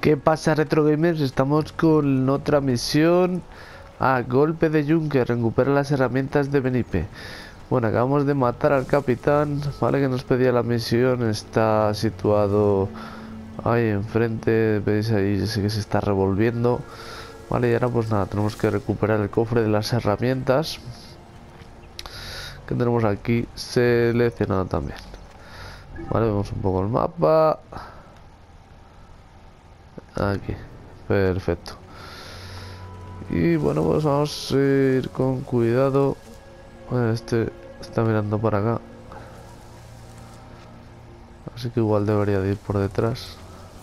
¿Qué pasa, Retro Gamers? Estamos con otra misión a golpe de yunque. Recupera las herramientas de Benipe. Bueno, acabamos de matar al capitán, vale, que nos pedía la misión. Está situado ahí enfrente, veis ahí, sé que se está revolviendo. Vale, y ahora pues nada, tenemos que recuperar el cofre de las herramientas que tenemos aquí seleccionado también. Vale, vemos un poco el mapa. Aquí, perfecto. Y bueno, pues vamos a ir con cuidado. Este está mirando por acá, así que igual debería de ir por detrás.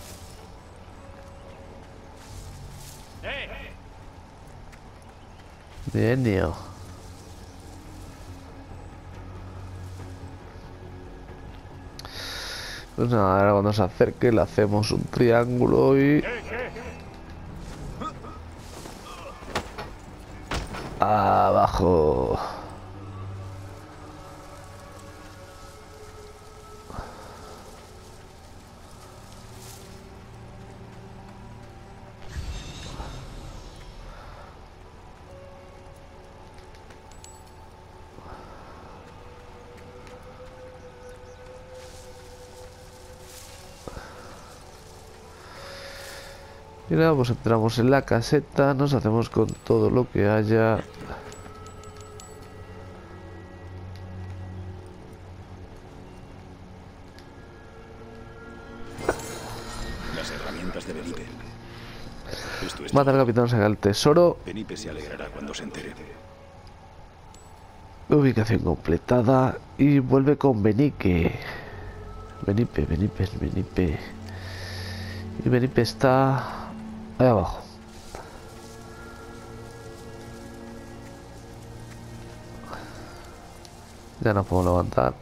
Bien, Neo. Pues nada, ahora cuando se acerque le hacemos un triángulo y... abajo. Y nada, pues entramos en la caseta, nos hacemos con todo lo que haya. Las herramientas de Benipe. Esto es Mata al todo. capitán, saca el tesoro. Benipe se alegrará cuando se entere. Ubicación completada. Y vuelve con Benique. Benipe. Y Benipe está ahí abajo. Ya nos podemos levantar.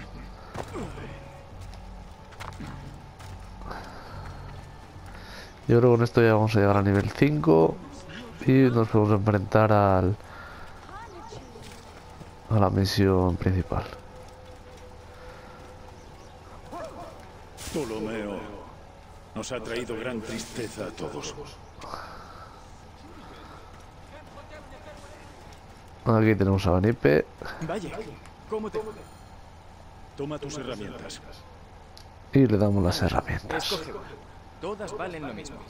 Yo creo que con esto ya vamos a llegar a nivel 5 y nos podemos enfrentar a la misión principal. Ptolomeo nos ha traído gran tristeza a todos. Aquí tenemos a Benipe. Vaya, ¿cómo te...? Toma tus herramientas. Y le damos las herramientas. Escoge una. Todas valen lo mismo.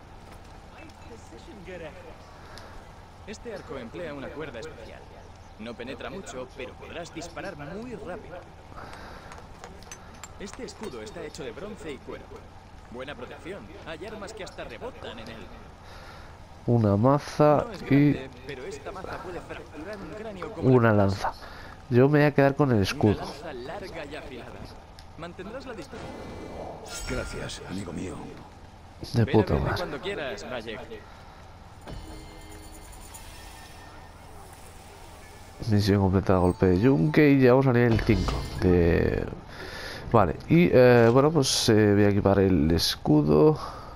Este arco emplea una cuerda especial. No penetra mucho, pero podrás disparar muy rápido. Este escudo está hecho de bronce y cuero. Buena protección. Hay armas que hasta rebotan en él. Una maza No es y grande, pero esta maza puede fracturar un cráneo como una la lanza. Yo me voy a quedar con el Una escudo. lanza larga y afilada. Mantendrás la distancia. Gracias, amigo mío. De Ven a puta verme madre. cuando quieras, Bayek. Misión completada, golpe de yunque. Y llegamos a nivel 5 de... Vale, y bueno, pues voy a equipar el escudo.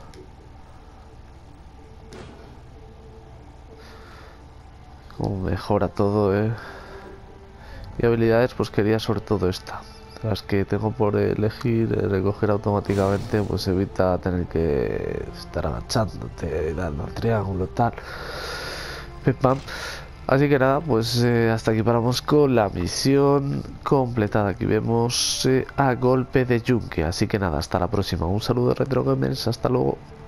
Como mejora todo, Y habilidades, pues quería sobre todo esta. Las que tengo por elegir, recoger automáticamente, pues evita tener que estar agachándote, dando al triángulo, tal. Pim, pam. Así que nada, pues hasta aquí paramos con la misión completada. Aquí vemos a golpe de yunque. Así que nada, hasta la próxima. Un saludo, Retro Gamers, hasta luego.